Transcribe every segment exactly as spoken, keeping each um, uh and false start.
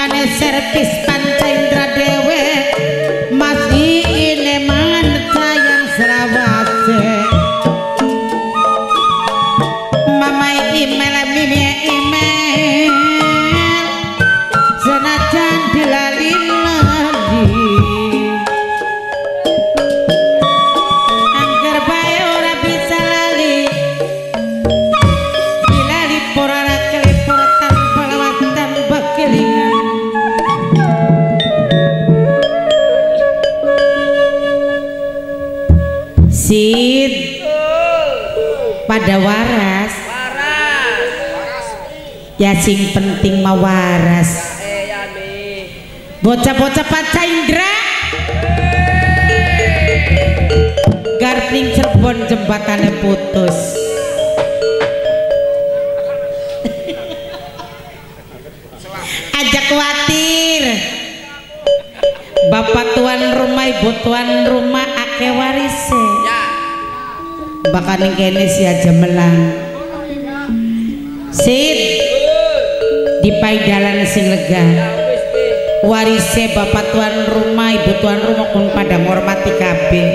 mangkane servis Panca Indra Dewe masih ini mangan sayang selawase mama email mimi email senajan dilalin lagi angger bae ora bisa lali dilali porara kelipur tanpa lewatan bakelingan Sid pada waras ya sing penting mah waras bocah-bocah Panca Indra Garpling Cirebon jembatannya putus aja khawatir bapak tuan rumah ibu tuan rumah ake warise bakal kene si aja melang Sid di paidalan sing lega warise bapak tuan rumah ibu tuan rumah pun pada menghormati kabeh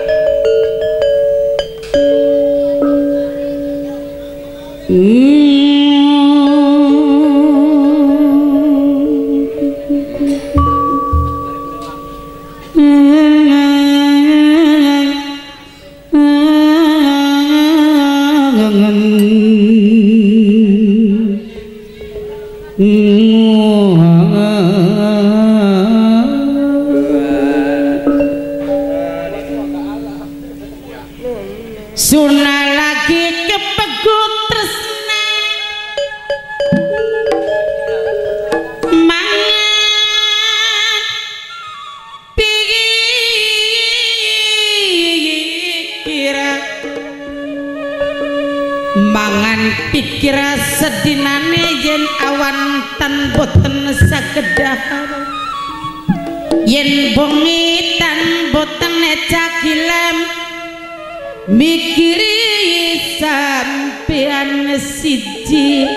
Suna lagi kepegut tresna mangan pikira mangan pikira sedinane yen awan tan boten sagedhah yen bengi tan boten cakilam mikiri sampean siji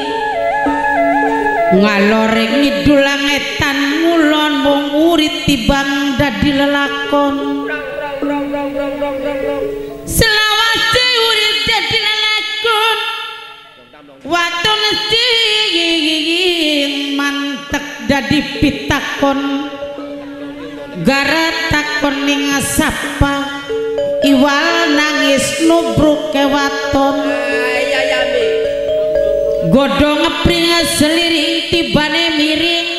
ngalore ngidul langetan ngulon mung urit tibang dadi lelakon selawase urit dadi lelakon waton sing mantek dadi pitakon gara takon ning sapa iwal nangis nubruk kewaton godhong ngepring seliring tibane miring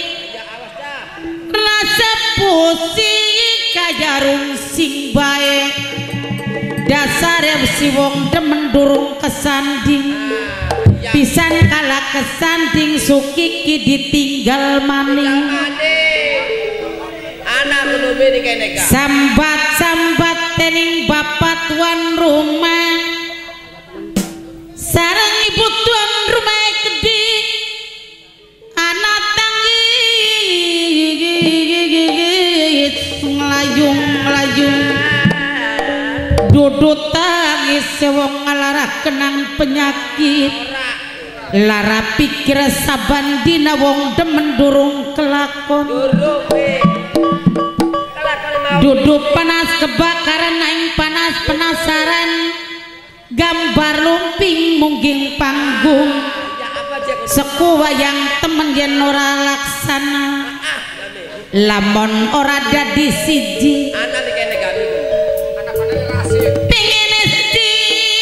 rasa pusing kajarung sing bae dasare si wong demen durung kesanding pisan kala kesanding sukiki ditinggal maning sambat-sambat tening bapak tuan rumah sareng ibu tuan rumah gede anak tangis ngelayung-ngelayung duduk tangis sewong ngalarah kenang penyakit lara pikir saban dina wong demen durung kelakon duduk panas kebakaran naing panas penasaran gambar lumping mungging panggung seku wayang temen yen ora laksana lamun ora dadi siji pengen esti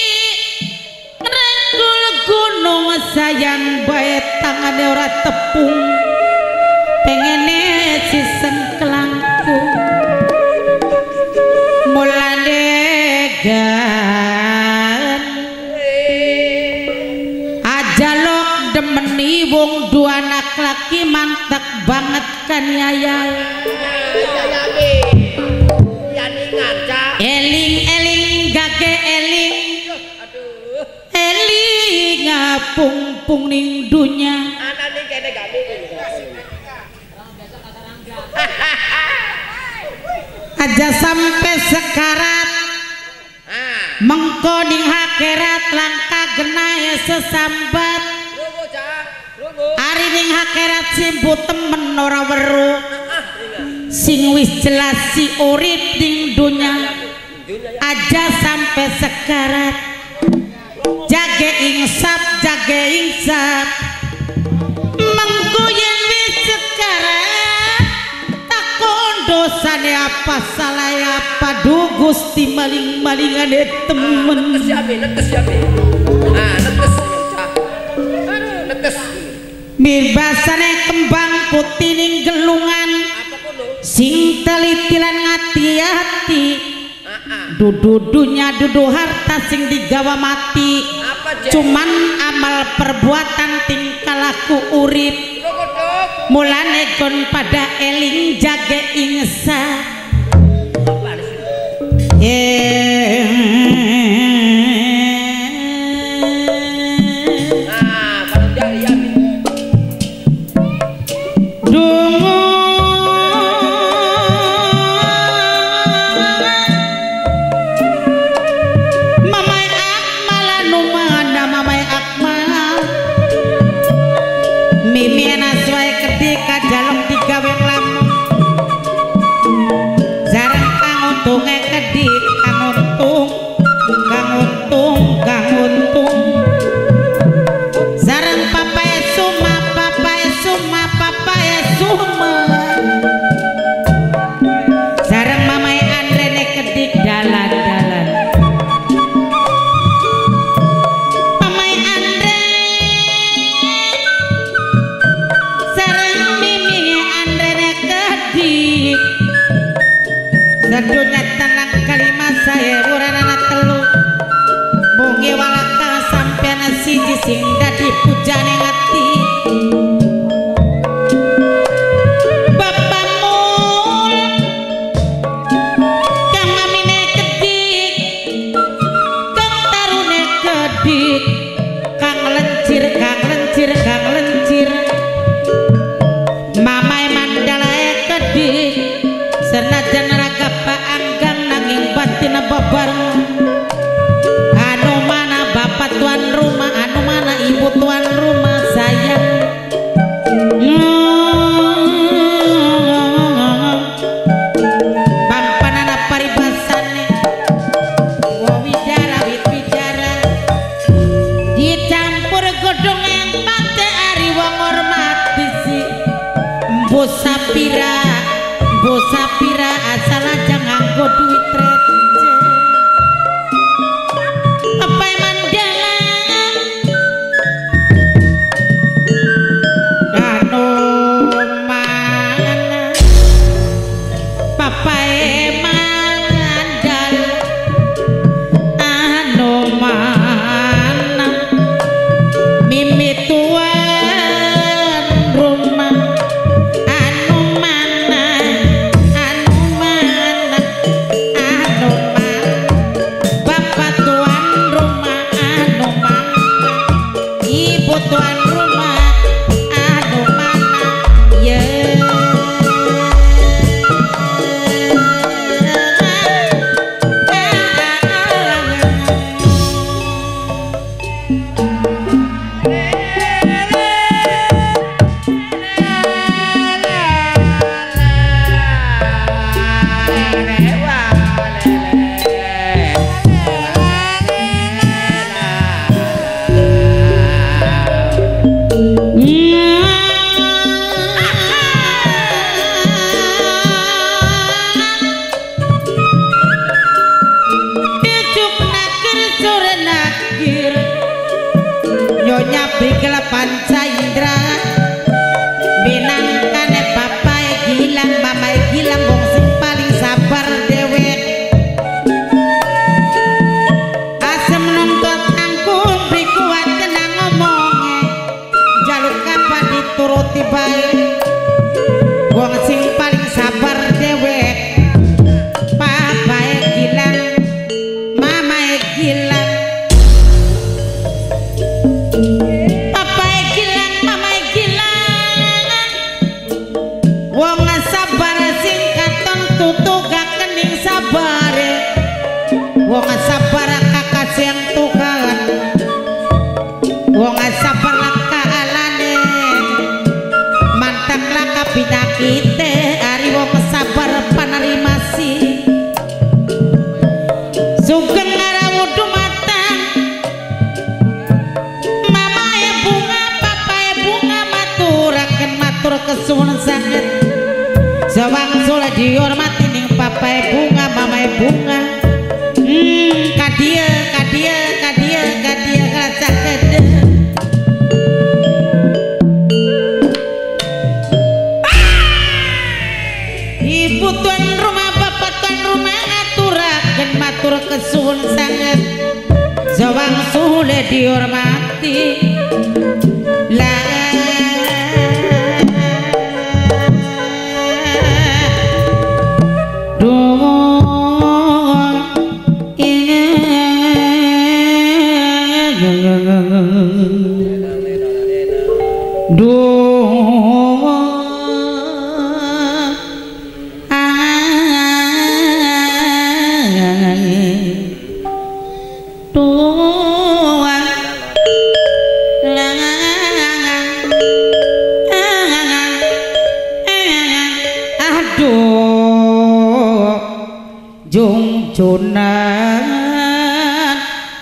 rengkul gunung sayang bae tangane ora tepung pengene sisen kelangkung mulane gan ajalok demeni wong dua anak laki mantep banget kan yayal eling eling gage eling eling ngapung-pung ning dunya aja sampai sekarat mengko ning akhirat langka genahe sesambat ari ning akhirat simbu temen ora weruh sing wis jelas si urip ning dunya aja sampai sekarat jage insap jage insap mengko yen wis sekarat takon dosane apa salah apa du Gusti maling-malingane temen netes ya be netes ya be ah netes netes mirbasane kembang putih ning gelungan sing telitilan ngati-hati dududunya dudu harta sing digawa mati cuman amal perbuatan tingkah laku urip mulane kon pada eling jage ingsa Sadunya tenang kalimat saya buranana telu bungi walaka sampean siji sing dadi pujane ngati bapamu kang mamine kedik kang tarune kedik kang lencir kang lencir kang lencir mamae mandalae kedik senajan raga paanggang nanging batin bebareng anu mana bapak tuan rumah anu mana ibu tuan rumah sayang pampanana paribasane wawidara witwijara dicampur godhong empate ari wong hormat bisi embu sapira Bu sapira asal aja nganggo duit receh apa mandala anu mana papa mandal anu mana mimi tuan rumah tuan rumah anu mana ya Panca Indra binangkane papae gilang mamae gilang wong sing paling sabar dewek asem nuntut angkung prikuat kenang ngomonge jaluk kapan dituruti bae wong sing paling sabar dewek papae gilang mamae gilang wong sabar kakak yang Tuhan wong sabar langka alane penyakite ariwo kesabar panarimasi sugeng ngarawudu matang mamae bunga papae bunga maturaken matur kesuwun sanget sawangsul dihormati ning papae bunga mamae bunga hmm kadia kadia kadia kadia rasa kede ibu tuan rumah bapak tuan rumah aturaken matur kesuwun sanget sawangsul dihormati la Junan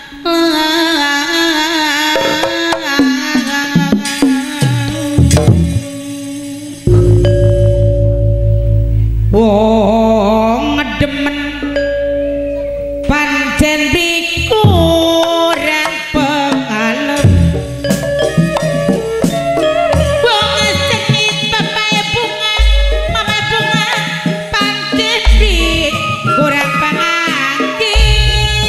wong demen pancen kurang pengalem wong sengit papae bunga mamae bunga pancen kurang pengalem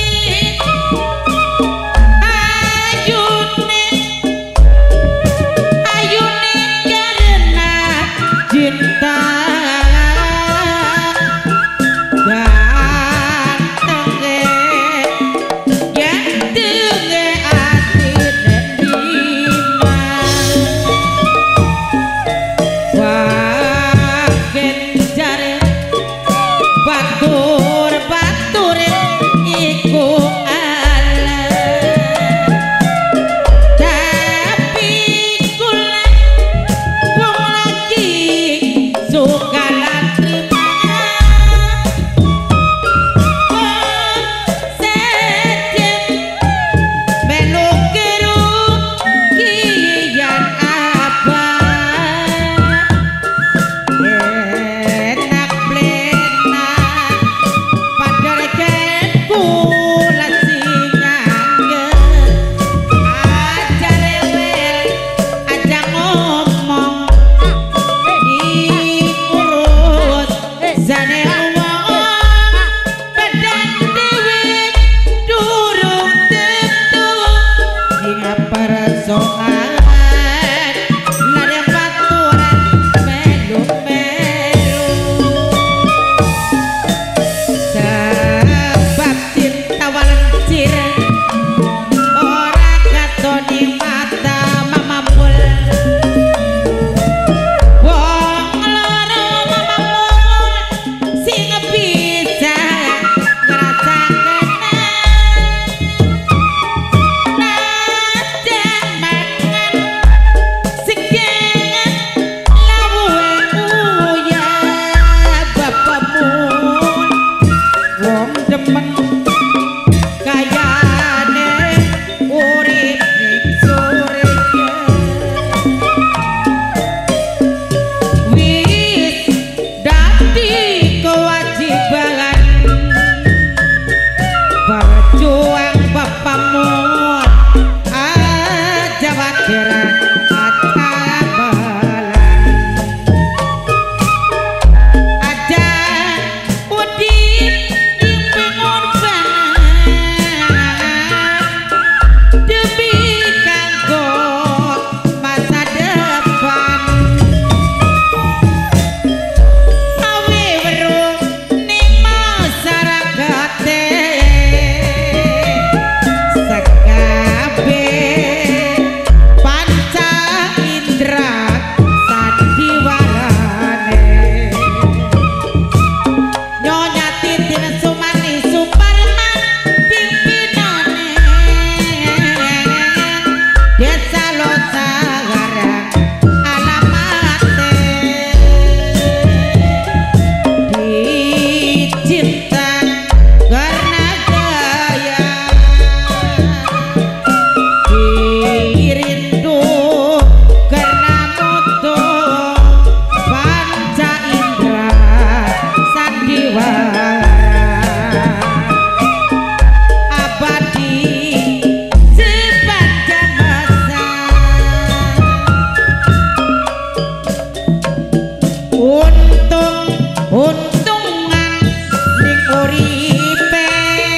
untungan ning uripe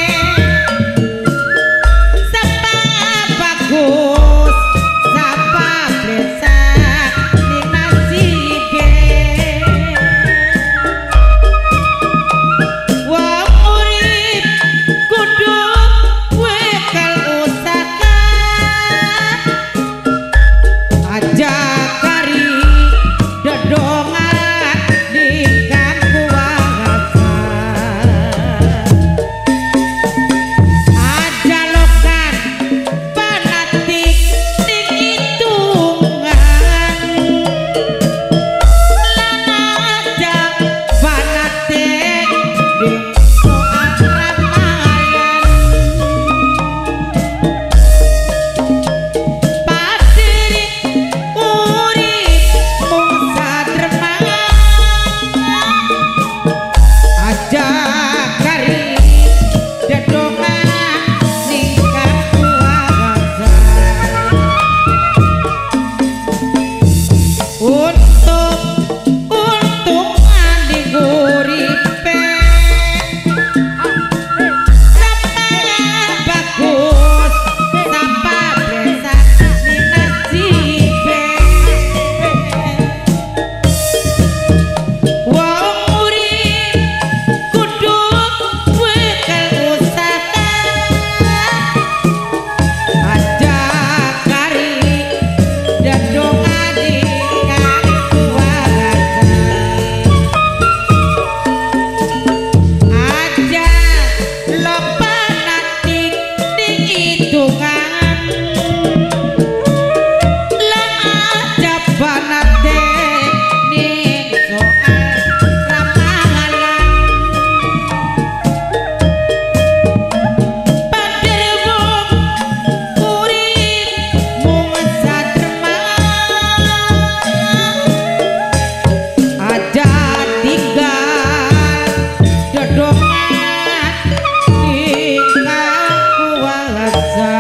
sapa bagus sapa blesak ning nasibe wong urip kudu wekel usaha aja kari dodongan dikang kuwasa aja lokan panatik ning hitungan lan aja panatik ning soal ramalan padiri urip mung sadremang aja kari dedongan ningkang kuwasa untung untungan di uripe sapa bagus sapa blesak ning nasibe wong urip kudu wekel usaha aja kari dedongan dikang kuwasa aja lopanatik ning hitungan lan aja panatik ning soal ramalan padher wong urip mung sadremang aja tinggal dodongan ningkang kuwasa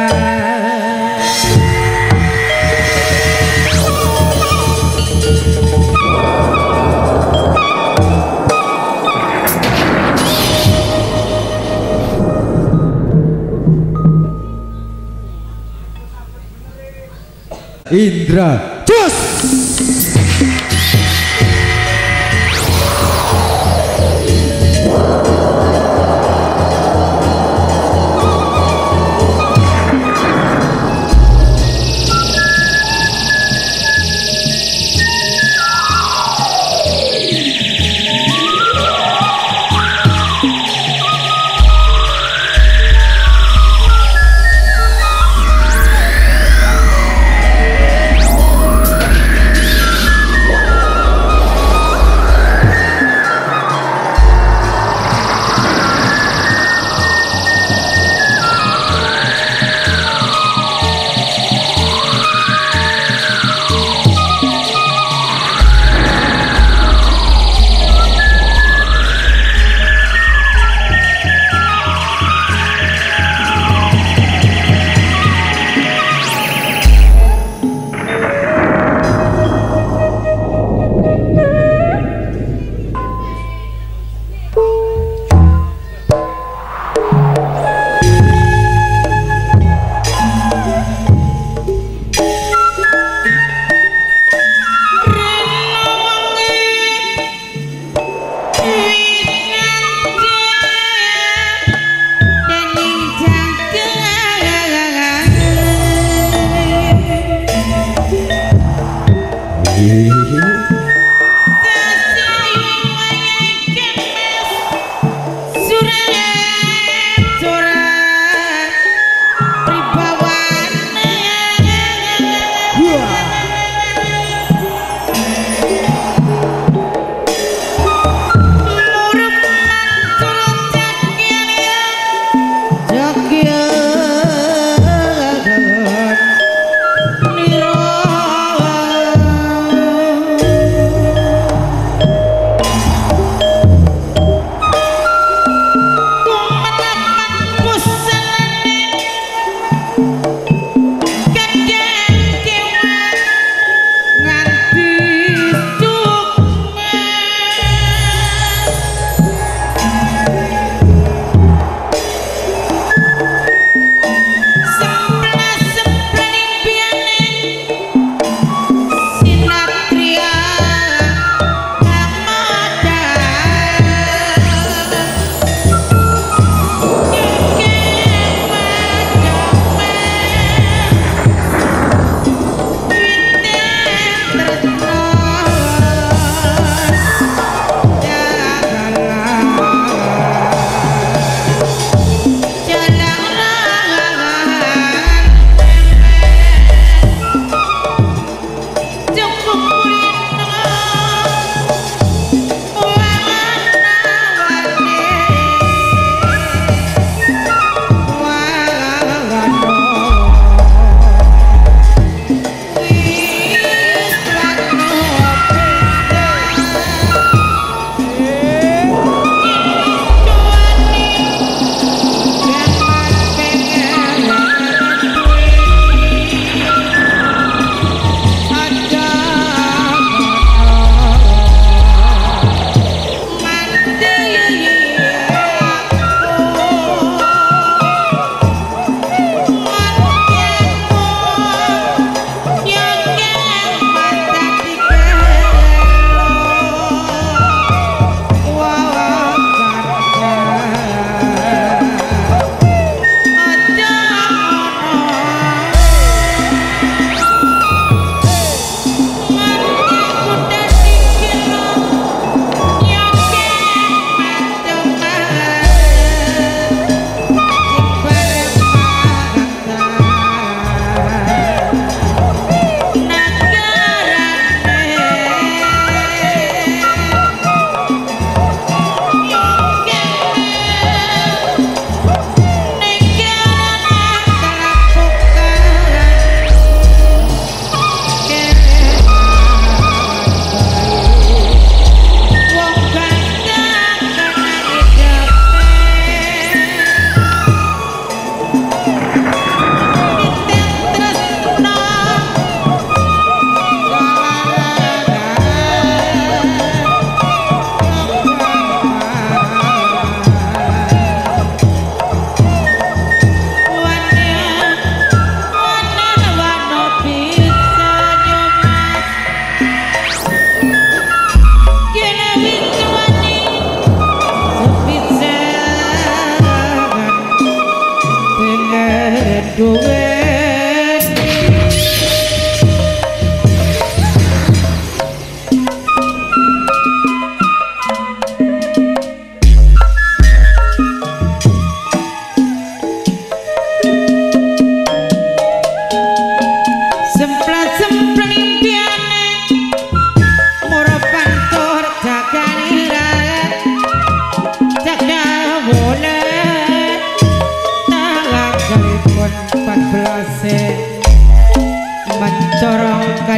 Indra Jos.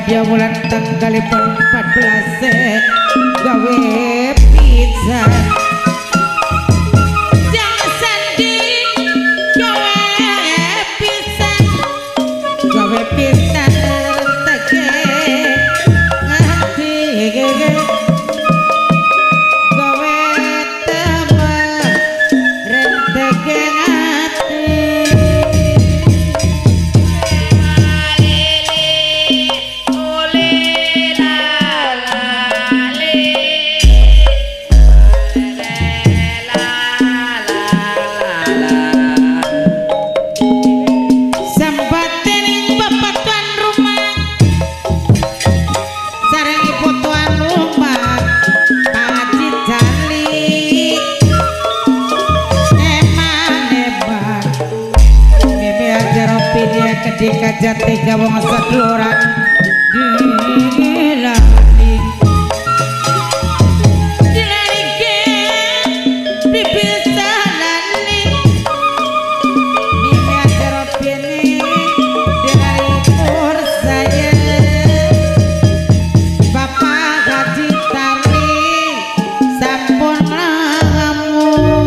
dia bulan tanggalipun empat belas gawe pizza jangan sandi gawe pizza gawe pizza tege ngati gawe teman rentege ngati ketika jati gawang seduluran dilali dilali ke dipisah lali mimi ajar opini dilali kur saya bapak gaji tari sampun ngamu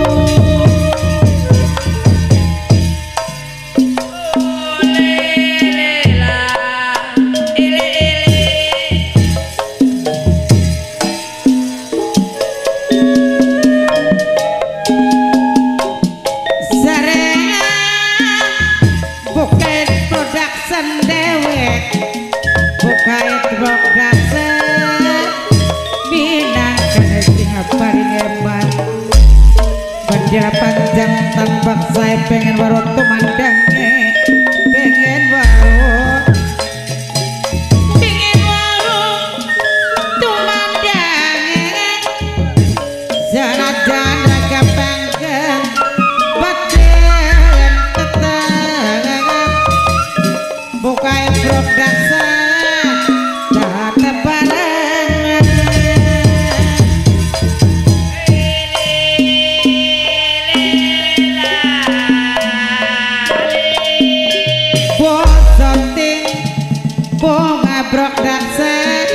panjang tambak saya pengen baru tumandangnya pengen baru pengen baru tumandangnya jangan agak bangga badan tetap buka brok dasar data barang brok dasar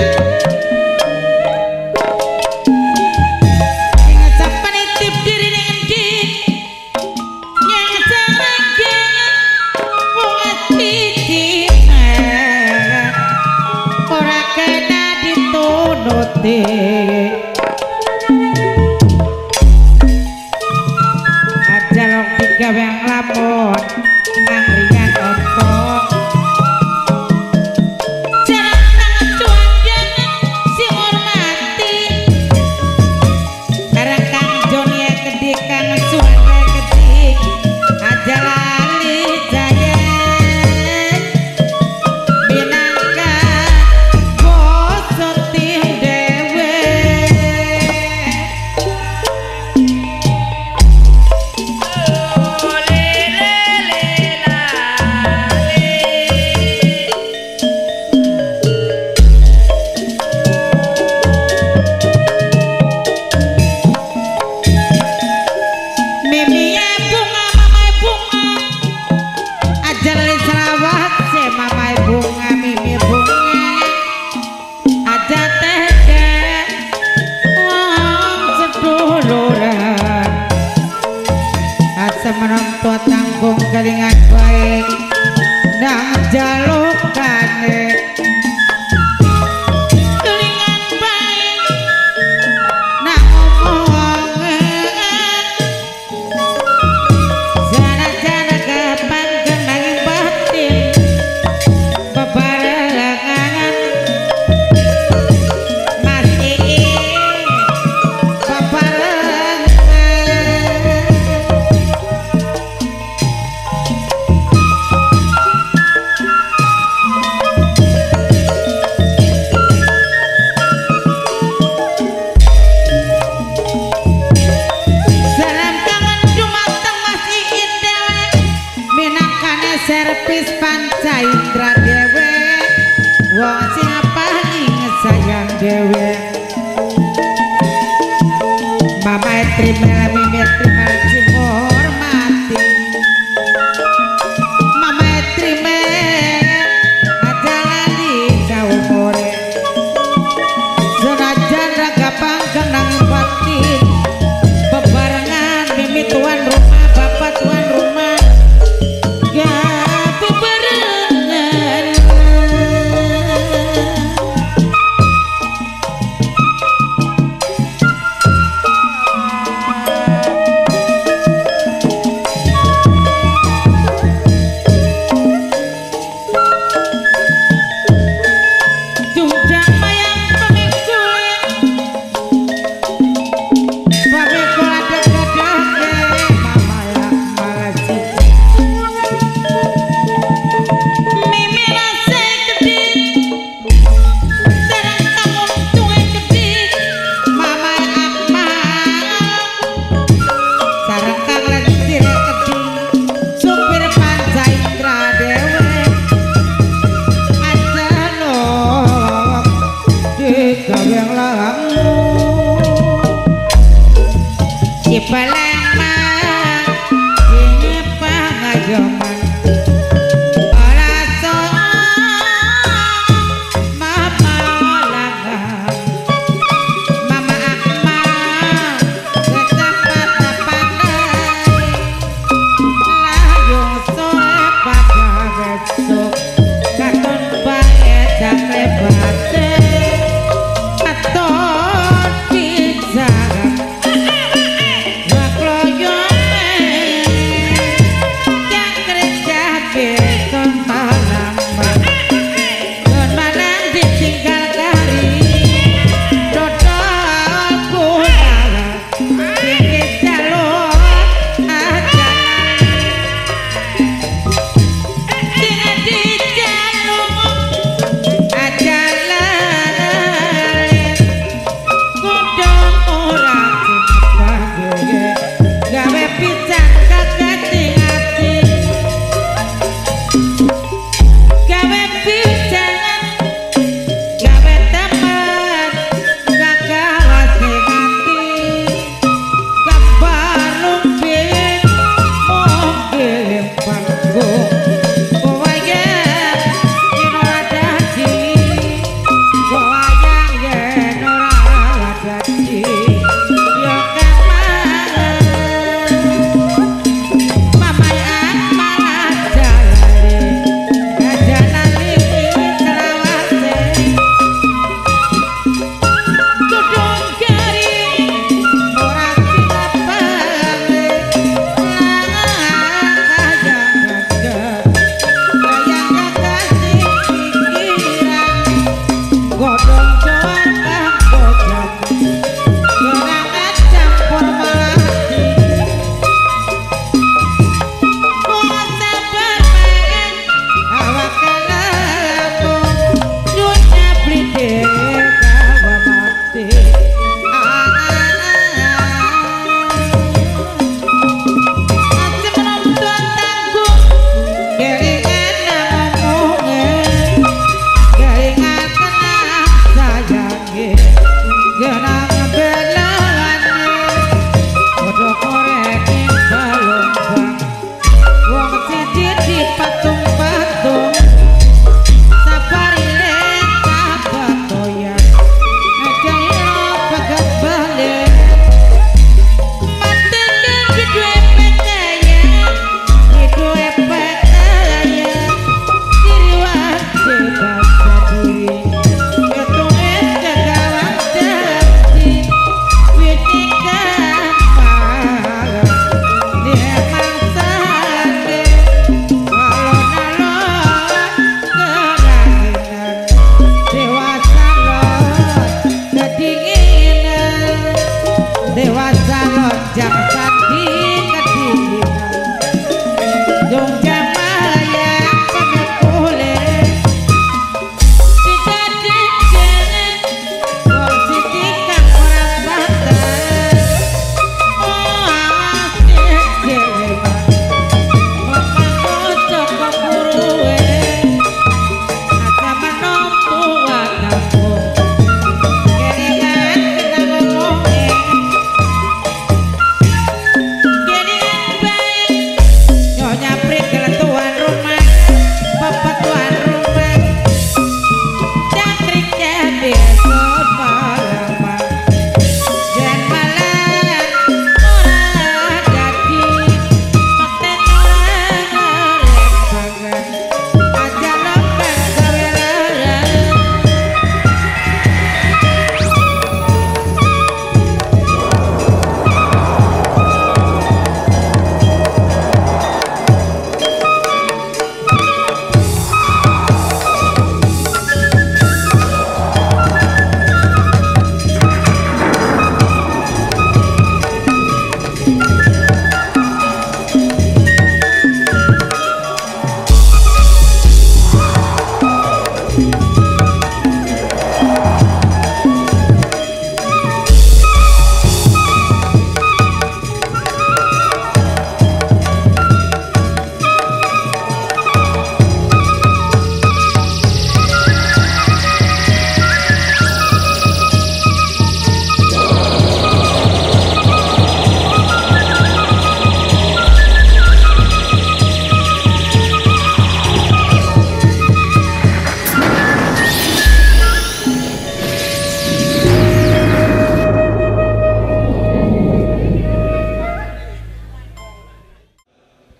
ingat siapa nitip diri dengan di yang serangga buat titip ora kena ditunuti aja long tiga yang lamun angrian otok menonton tanggung kelingan baik nang jalukane kelingan baik nang omongan jana-jana gapan kenangin batin bebarengan masih bebarengan servis panca indra dewe wong siapa inget sayang dewe mama terima mimi terima hormati mama terima adalah di kau gaweng lamu Cipalembang ini pangajoman ora soal mama langgang mama akmal ketempat pandai layung sore pada besok katon bae jam lebate katon pijaran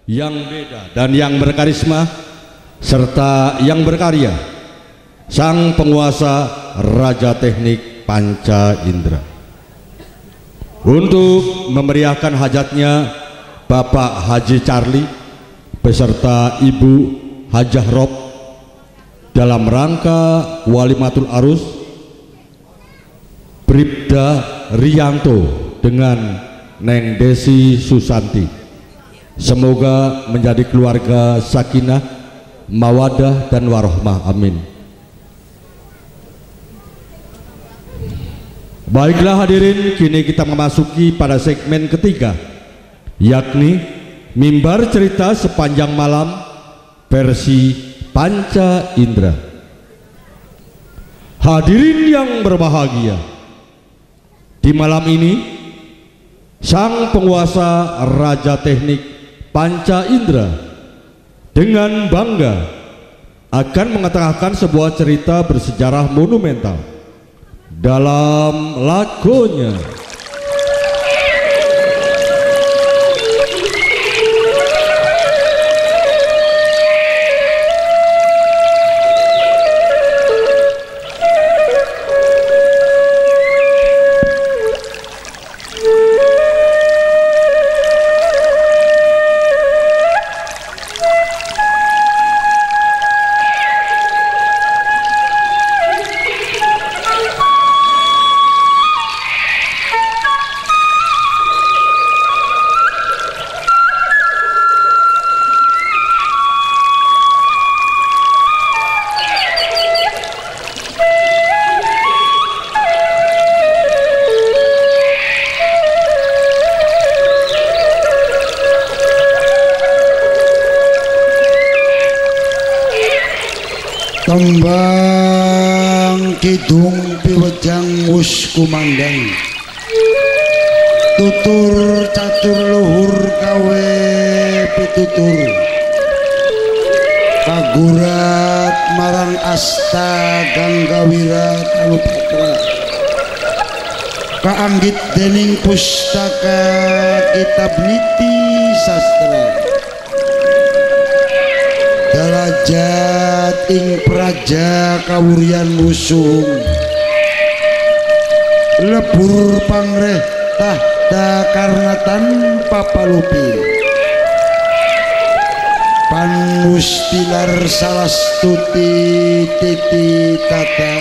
yang beda dan yang berkarisma serta yang berkarya, sang penguasa Raja Teknik Panca Indra. Untuk memeriahkan hajatnya Bapak Haji Charlie beserta Ibu Hajah Rob dalam rangka Walimatul Arus, Bribda Rianto dengan Neng Desi Susanti, semoga menjadi keluarga sakinah, mawadah dan warohmah, amin. Baiklah hadirin, kini kita memasuki pada segmen ketiga, yakni mimbar cerita sepanjang malam versi Panca Indra. Hadirin yang berbahagia, di malam ini sang penguasa Raja Teknik Panca Indra dengan bangga akan mengetengahkan sebuah cerita bersejarah monumental dalam lagunya. Tembang kidung piwejang wus kumandang, tutur catur luhur kawe pitutur, kagurat marang asta ganggawirat alupatra, kaanggit dening pustaka kitab niti sastra, derajat ing praja kawuryan wusung, lebur pangreh tahta karena tanpa palupi, panmustilar salastuti titi tata,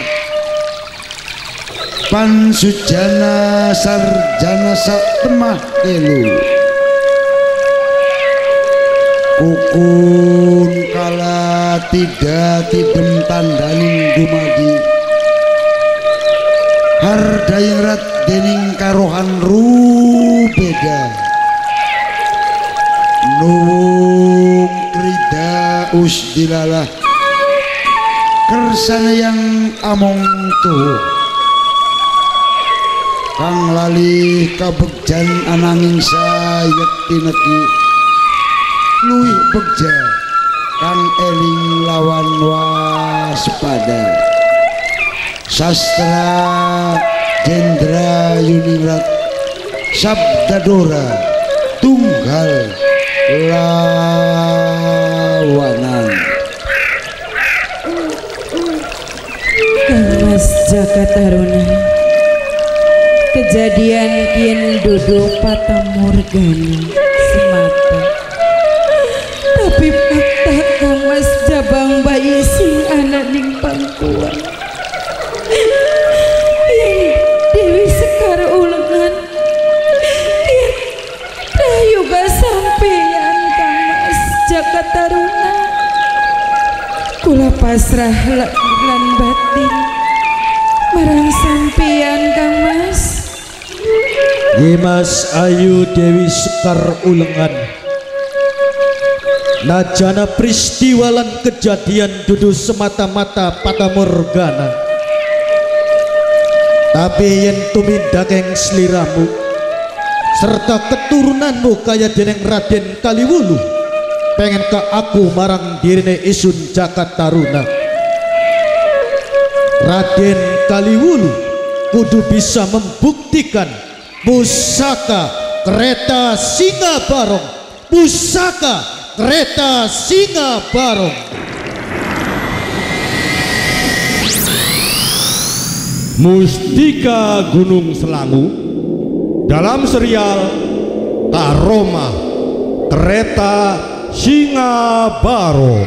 pansujana sarjana satemah kelu, kukun kala tidak tidem tandaning dumadi, hardayrat dening karohan rubeda, nuwung krida usdilalah kersane yang among tuh, kang lali kabegjan ananging sayekti neki, luwih begja kang eling lawan waspada, sastra Jendra Yuningrat Sabdadora tunggal lawanan. Mas Jakataruna, kejadian kian duduk patamorgana semata, tapi fakta kang Mas Jabang bayi sing anak ning pangkuan yang Dewi Sekar ulengan yang prayoga sampeyan kang Mas Jakataruna, kula pasrah lan batin marang sampeyan kang Mas. Dimas Ayu Dewi Sekar ulengan, najana peristiwa lan kejadian dudu semata-mata patamorgana, tapi yen tumindak ing sliramu serta keturunanmu kaya dening Raden Kaliwulu, pengen ke aku marang dirine Isun Jakataruna. Raden Kaliwulu kudu bisa membuktikan pusaka kereta Singa Barong, pusaka Kereta Singa Barong. Mustika Gunung Selangu dalam serial Karoma Kereta Singa Barong.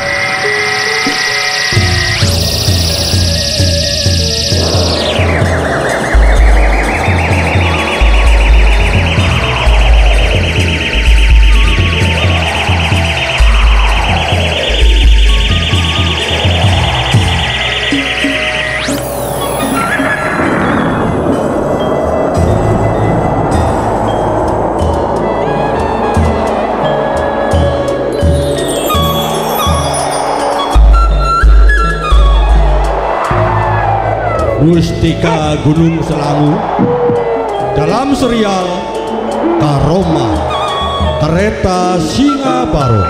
Mustika Gunung Selangu dalam serial Karoma Kereta Singa Barong.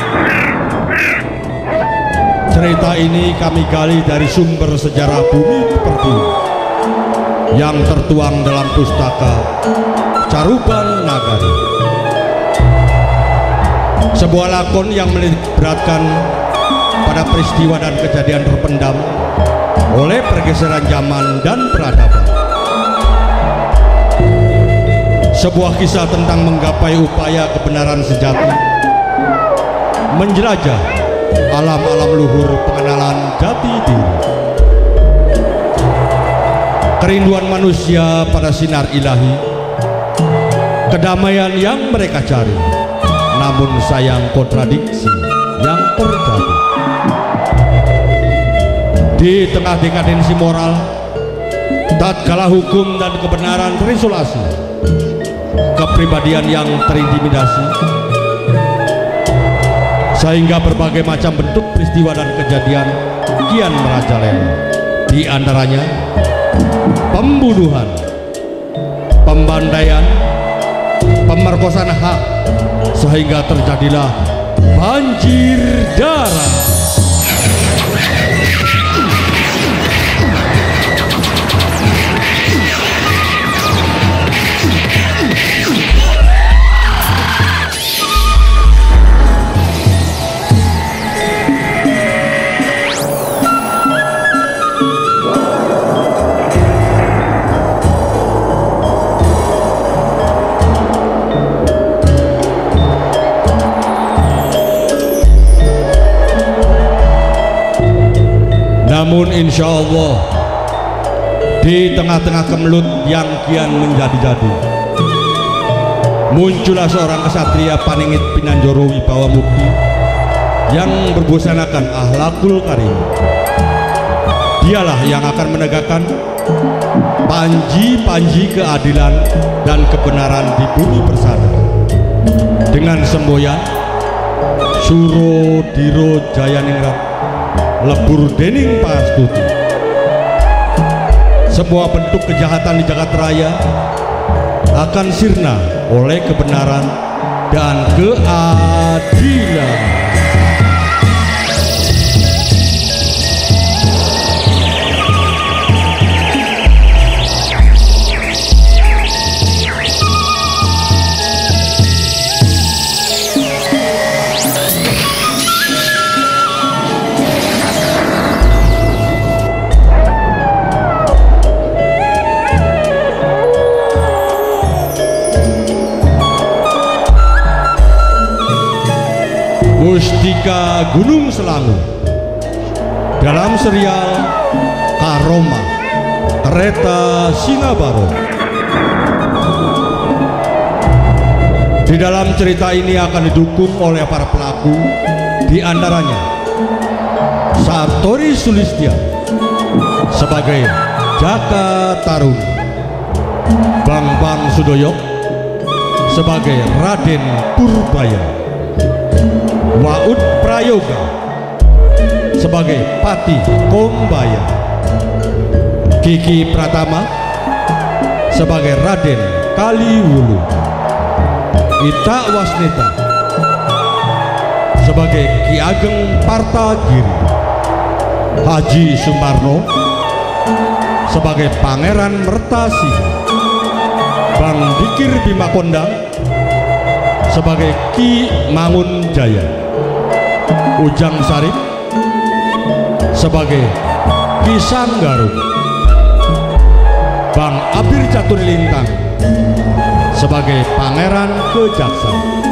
Cerita ini kami gali dari sumber sejarah Bumi Pertiwi yang tertuang dalam pustaka Caruban Nagari, sebuah lakon yang melibatkan pada peristiwa dan kejadian terpendam oleh pergeseran zaman dan peradaban. Sebuah kisah tentang menggapai upaya kebenaran sejati, menjelajah alam-alam luhur pengenalan jati diri, kerinduan manusia pada sinar ilahi, kedamaian yang mereka cari, namun sayang kontradiksi yang terjadi. Di tengah dekadensi moral, tatkala hukum dan kebenaran terisolasi, kepribadian yang terintimidasi, sehingga berbagai macam bentuk peristiwa dan kejadian kian merajalela. Di antaranya pembunuhan, pembantaian, pemerkosaan hak, sehingga terjadilah banjir darah. Namun insya Allah di tengah-tengah kemelut yang kian menjadi-jadi, muncullah seorang kesatria Paningit Pinanjoro Wibawa Mukti yang berbusanakan akhlakul karim. Dialah yang akan menegakkan panji-panji keadilan dan kebenaran di bumi persada dengan semboyan Suro Diro Jayaningrat lebur dening pastuti. Sebuah bentuk kejahatan di jagat raya akan sirna oleh kebenaran dan keadilan. Mustika Gunung Selangu dalam serial Karoma Kereta Singa Barong. Di dalam cerita ini akan didukung oleh para pelaku, di antaranya Satori Sulistya sebagai Jaka Taruna, Bambang Sudoyo sebagai Raden Purbaya, Waud Prayoga sebagai Pati Kombaya, Kiki Pratama sebagai Raden Kaliwulu, Ita Wasnita sebagai Ki Ageng Partagiri, Haji Sumarno sebagai Pangeran Mertasiha, Bang Dikir Bima Kondang sebagai Ki Mangun Jaya, Ujang Sarip sebagai Ki Sanggarung, Bang Abir Catur Lintang sebagai Pangeran Kejaksa.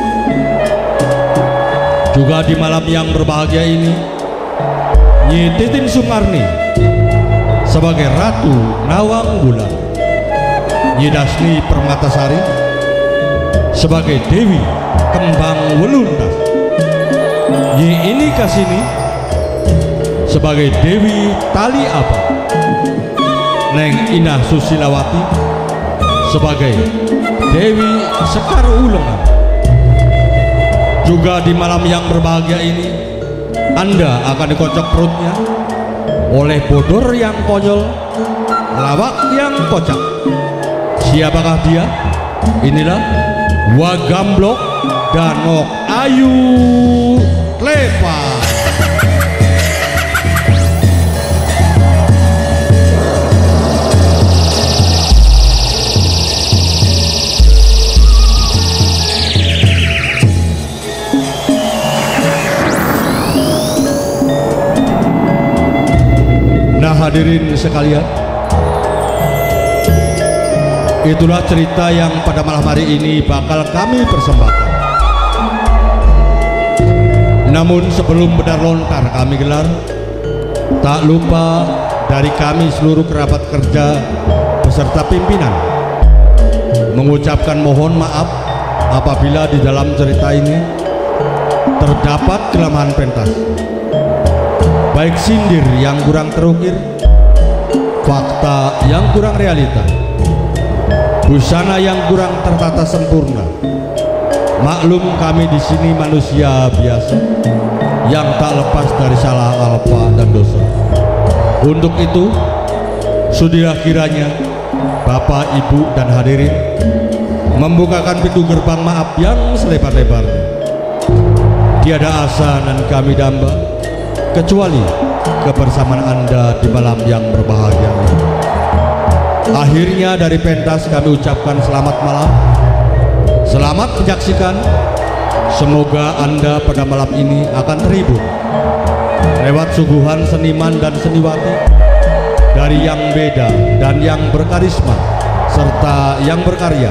Juga di malam yang berbahagia ini, Nyi Titin Sumarni sebagai Ratu Nawang Bulan, Nyi Dasni Permatasari sebagai Dewi Kembang Weluntas, Nyi Ini Kasini sebagai Dewi Tali Apa, Neng Inah Susilawati sebagai Dewi Sekar Ulengan. Juga di malam yang berbahagia ini, Anda akan dikocok perutnya oleh bodor yang konyol, lawak yang kocak. Siapakah dia? Inilah Wagamblok Danok Ayu Lepa. Nah, hadirin sekalian, itulah cerita yang pada malam hari ini bakal kami persembahkan. Namun sebelum benar lontar kami gelar, tak lupa dari kami seluruh kerabat kerja beserta pimpinan mengucapkan mohon maaf apabila di dalam cerita ini terdapat kelemahan pentas, baik sindir yang kurang terukir, fakta yang kurang realita, busana yang kurang tertata sempurna. Maklum kami di sini manusia biasa yang tak lepas dari salah alpa dan dosa. Untuk itu, sudilah kiranya Bapak, Ibu, dan hadirin membukakan pintu gerbang maaf yang selebar-lebarnya. Tiada asa dan kami damba kecuali kebersamaan Anda di malam yang berbahagia ini. Akhirnya dari pentas kami ucapkan selamat malam, selamat menyaksikan. Semoga Anda pada malam ini akan terhibur lewat suguhan seniman dan seniwati dari yang beda dan yang berkarisma serta yang berkarya.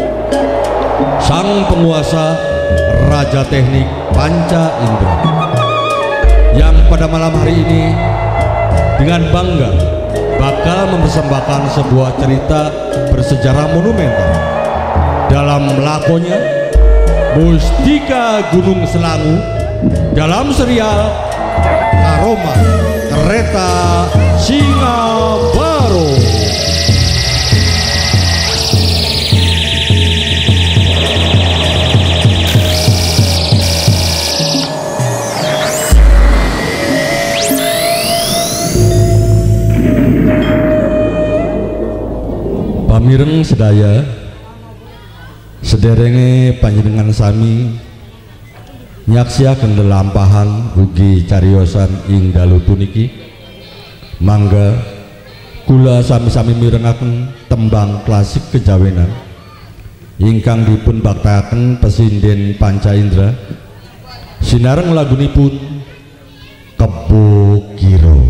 Sang penguasa Raja Teknik Panca Indra yang pada malam hari ini dengan bangga bakal mempersembahkan sebuah cerita bersejarah monumental dalam lakonya Mustika Gunung Selangu dalam serial Aroma Kereta Singa Baru. Pamireng sedaya, sederenge panjenengan sami nyaksiaken lelampahan ugi cariosan ing dalu puniki. Mangga kula sami-sami mirengaken tembang klasik kejawenan ingkang dipun baktakaken Pesinden Panca Indra sinareng lagunipun Kebo Kiro.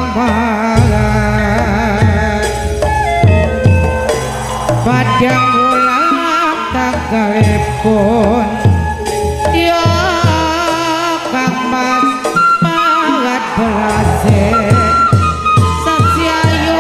Padang kalipun ya Kang Mas banget belase sasiayo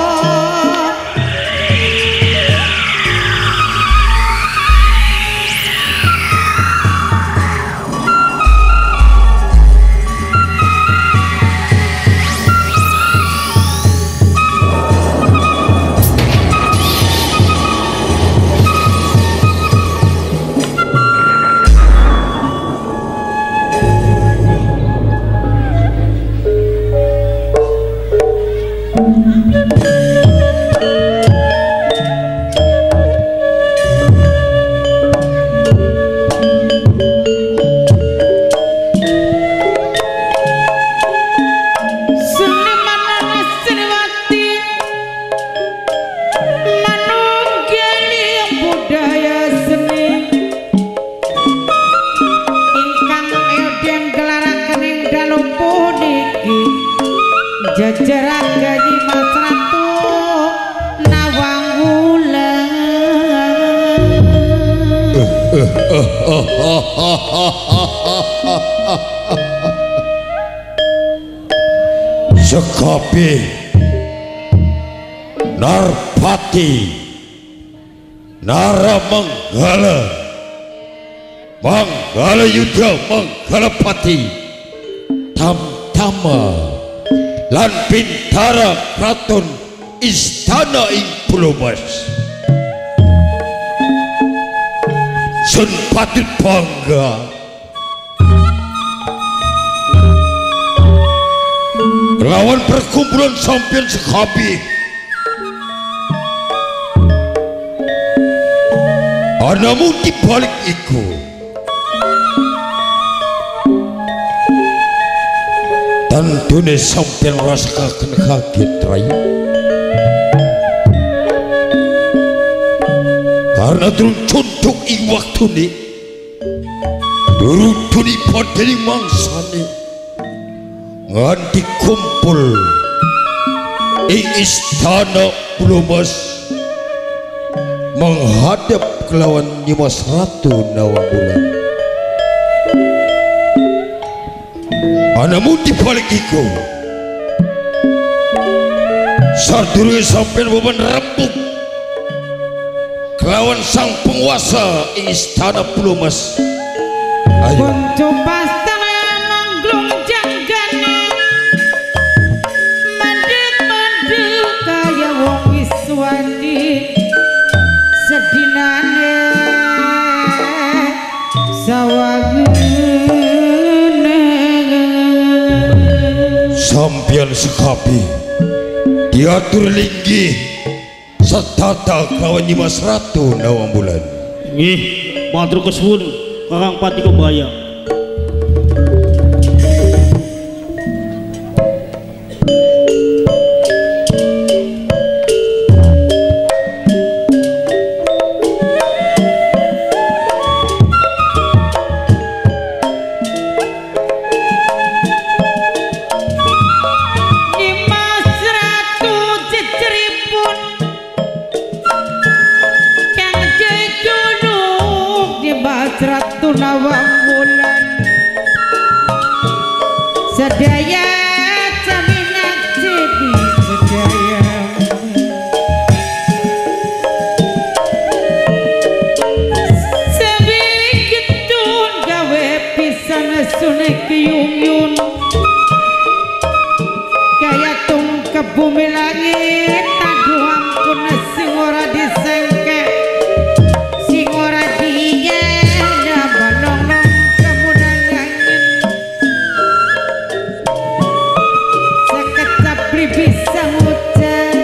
jajaran gaji Mas Ratu Nawang Wulan Sekapi Narpati Naramanggala Manggala Yuda Manggalapati Tamtama lan Bintara Kraton Istana ing Pulau Mas sun patut bangga lawan perkumpulan sampeyan sekabi anamu dibalik iku tantune sampeyan rasakan kaget rai karena turun contoh ing waktu ini turun tuni padani mangsane nganti kumpul ing Istana Pulau Mas menghadap kelawan Nyimas Ratu Nawang Wulan. Anamu dibalik iku sadurunge sampeyan beban rembug kelawan sang penguasa ing Istana Pulau Mas. Ayo Konco pastana mangglung janggane mandek-mandek kaya wong wiswani sedinane sawangene sampeyan sekapi diatur linggih setata kelawan Nyimas Ratu Nawang Wulan. Nggih, matur kesuwun Kakang Pati Kebaya. Ratu Nawang Wulan sedaya caminyak jadi sedaya sebikitun gawe pisan sunek yung-yung kaya tungkep bumi langit aduh ampun sing ora disengke sing ora diye bisa ngucap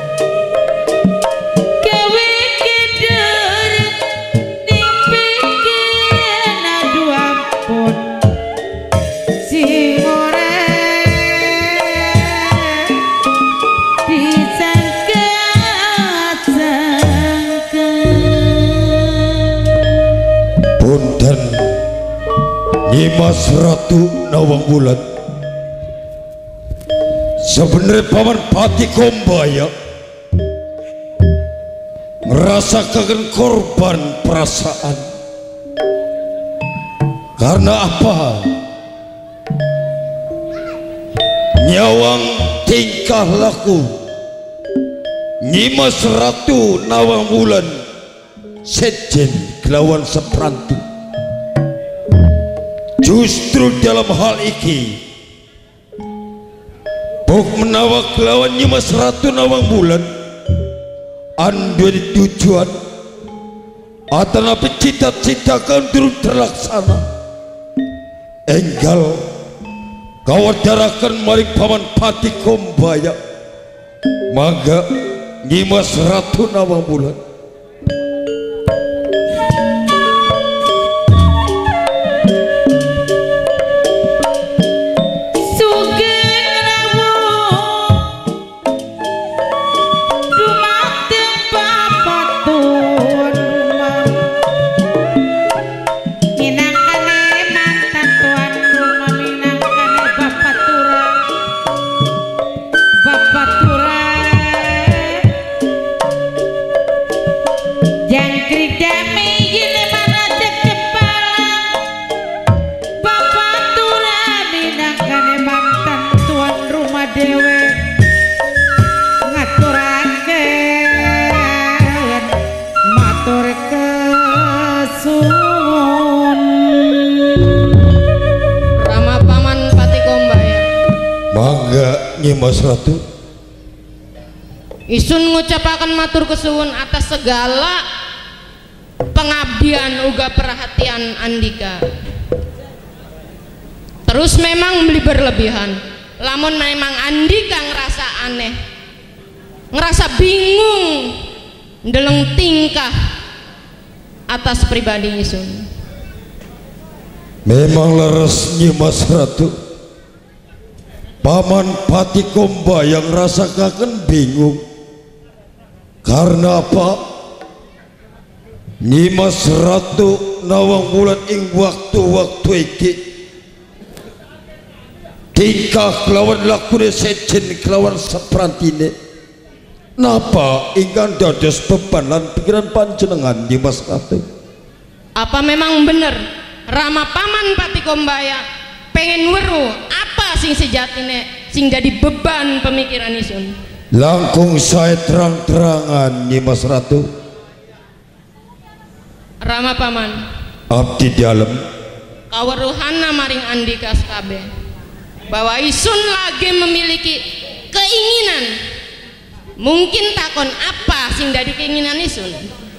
gawe keder dipikirin aduh ampun sing ora disangka-sangka. Punten Nyimas Ratu Nawang Wulan, sebenarnya Paman Pati Kombaya rasakan korban perasaan. Karena apa? Nyawang tingkah laku Nyimas Ratu Nawang Wulan sejen kelawan sepranti. Justru dalam hal iki buk menawa kelawan Nyimas Ratu Nawang Wulan anduwe tujuan atanapi cita-cita kan durung terlaksana. Enggal kawadarakan maring Paman Pati Kombaya mangga Nyimas Ratu Nawang Wulan Nyimas Ratu isun ngucapaken matur kesuwun atas segala pengabdian uga perhatian Andika. Terus memang beli berlebihan, lamun memang Andika ngerasa aneh, ngerasa bingung ndeleng tingkah atas pribadi isun. Memang leres Nyimas Ratu. Paman Pati Kombaya yang rasakan bingung. Karena apa? Nyimas Ratu Nawang Wulan ing waktu-waktu iki tingkah kelawan lakune sejen kelawan saprantine. Napa ingkang dados beban lan pikiran panjenengan Nyimas Ratu? Apa memang bener Rama Paman Pati Kombaya pengen weruh apa sing sejatine sing jadi beban pemikiran isun? Langkung saya terang-terangan Nyimas Ratu. Rama Paman abdi dalem kaweruhana maring Andika sekabe bahwa isun lagi memiliki keinginan. Mungkin takon apa sing dari keinginan isun?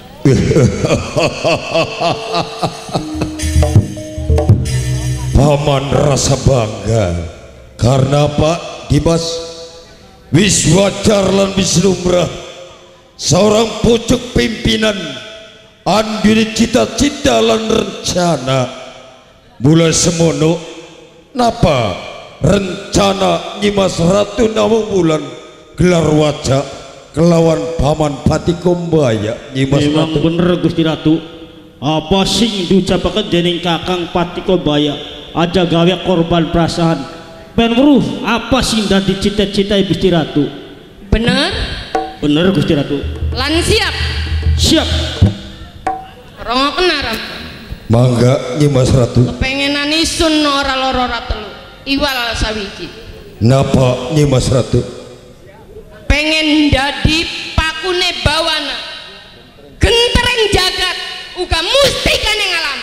Paman rasa bangga karena Pak Dimas wis wajar lan wis lumrah seorang pucuk pimpinan andune cita-cita lan rencana. Mulai semono napa rencana Nyimas Ratu Nawang Wulan gelar wajah kelawan Paman Pati Kombaya. Nyimas memang Ratu bener Gusti Ratu, apa sing diucapaken dening Kakang Pati Kombaya aja gawe korban perasaan. Pen weruh apa sing dadi cita-cita Gusti Ratu? Bener? Bener Gusti Ratu. Lan siap? Siap. Rongoken aram. Mangga Nyimas Ratu. Kepengenan isun ora loro ora telu. Iwal sawiji. Napa Nyimas Ratu? Pengen dadi pakune bawana. Gentereng jagat uga mustika ning alam.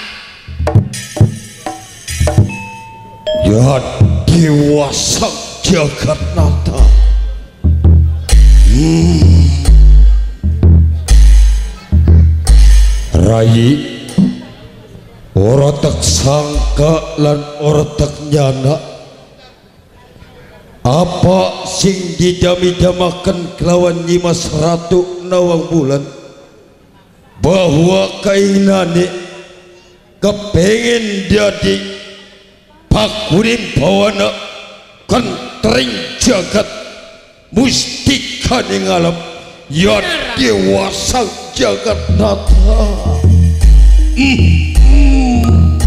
Ya dewasa jagat nata. hmm. Rayi ora tak sangka lan ora tak nyana apa sing didami-damaken kelawan Nyimas Ratu Nawang Wulan bahwa keinginane kepengen jadi pakuning bawana kentering jagat mustika ning alam ya dewasa jagat nata. hmm.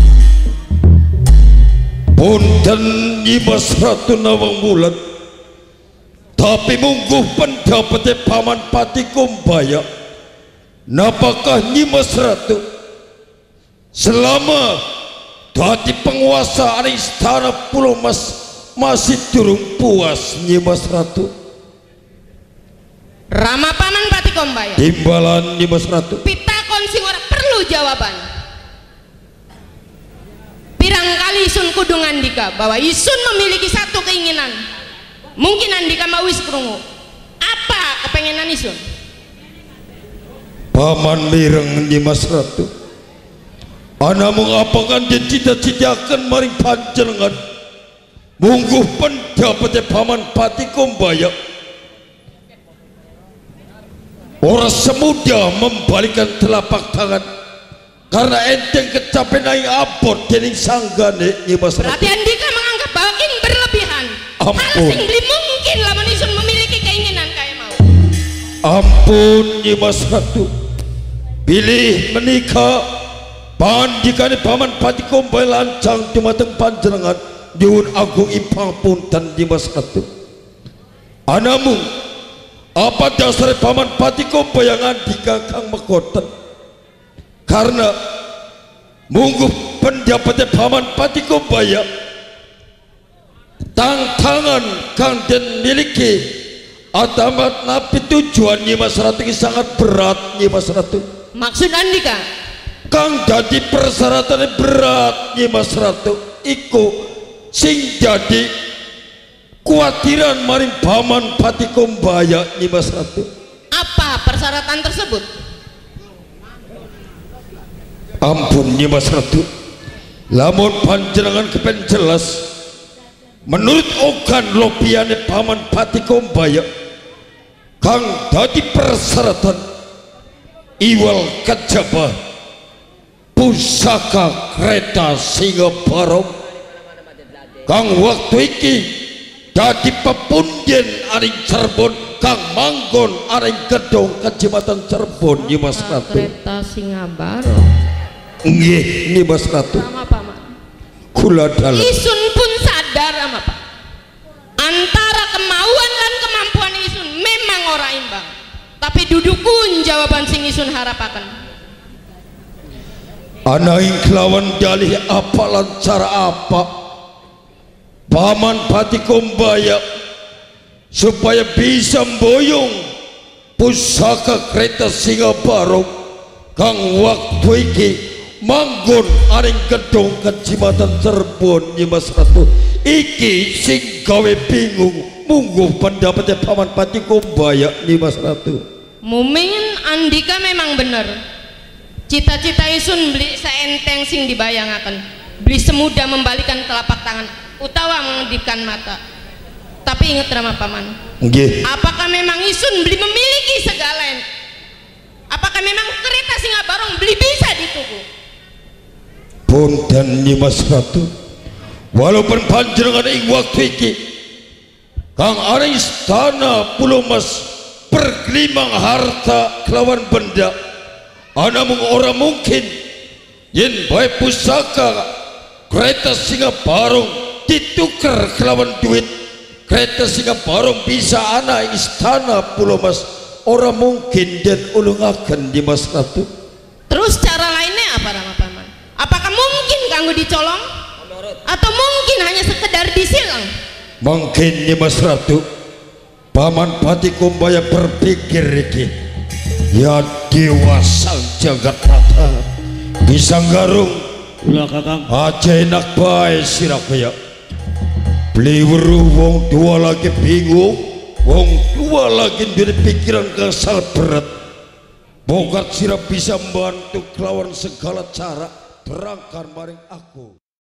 Punten Nyimas Ratu Nawang Wulan, tapi mungguh pendapatnya Paman Pati Kombaya napakah Nyimas Ratu selama dadi penguasa ari istana Pulau Mas masih durung puas Nyimas Ratu? Rama Paman Patikombaya, timbalan Nyimas Ratu, pitakon sing ora perlu jawaban. Pirang kali Isun kudu ngandika bahwa Isun memiliki satu keinginan. Mungkin Andika mau wis krungu. Apa kepengenan Isun? Paman mireng Nyimas Ratu, ana mengapakan dia cita-citakan maring panjenengan mungguh pendapatnya Paman Patikombaya ora semudah membalikan telapak tangan karena enteng kecapen aing abot dening sanggane Nyimas Ratu. Berarti Andika menganggap bahwa ini berlebihan. Ampun. Hal sing beli mungkin lamun Isun memiliki keinginan kayak mau. Ampun Nyimas Ratu, pilih menikah pandikane Paman Patikombaya lancang dumateng panjenengan nyuwun agung ipang punten Nyimas Ratu. Anamu apa dasar Paman Patikombaya ngandika kang mekoten karena mungguh pendapatnya Paman Patikombaya tantangan kang den miliki atamat napi tujuan Nyimas Ratu ini sangat berat Nyimas Ratu. Maksud Andika kang jadi persyaratannya berat Nyimas Ratu iku sing jadi kuatiran maring Paman Patikombaya Nyimas Ratu. apa persyaratan tersebut? Ampun Nyimas Ratu, lamun panjenengan kepen jelas menurut ogan lopiane Paman Patikombaya kang dadi persyaratan iwal kejaba pusaka kereta singa barong kang waktu iki dadi pepunden aring Cirebon kang manggon aring gedung Kecamatan Cirebon Nyimas Ratu. Kereta singa barong. Nggih Nyimas Ratu. Sama Paman. Kula dalem. Isun pun sadar sama Pak. Antara kemauan dan kemampuan Isun memang ora imbang. Tapi dudukun jawaban sing Isun harapaken. Anaing kelawan dalih apa lan cara apa Paman Patikombaya supaya bisa mboyong pusaka kereta singa barong kang waktu iki manggon aring gedung Kecamatan Cirebon Nyimas Ratu iki sing gawe bingung mungguh pendapatnya Paman Patikombaya Nyimas Ratu. Mumingin Andika memang benar. Cita-cita Isun beli seenteng sing dibayangaken, beli semudah membalikan telapak tangan utawa menghedikan mata. Tapi ingat Rama Paman, Nggih. apakah memang Isun beli memiliki segala? Apakah memang kereta singa barong beli bisa dituku? Punten Nyimas Ratu, walaupun panjenengan ing waktu iki kang ana istana Pulau Mas pergelimang harta kelawan benda ana mung ora mungkin yen bae pusaka kereta singa barong ditukar kelawan duit kereta singa barong bisa ana istana Pulau Mas ora mungkin dan ulungaken Nyimas Ratu. Terus cara lainnya apa Rama Paman? Apakah mungkin kanggo dicolong? Atau mungkin hanya sekedar disilang? Mungkin Nyimas Ratu Paman Patikombaya berpikir iki ya dewa sang jagat rata bisa garung Ulah Kakang. aja enak bae sirah kaya beli weruh wong tua lagi bingung wong tua lagi dari pikiran kesal berat bogat sirah bisa membantu kelawan segala cara terangkan maring aku.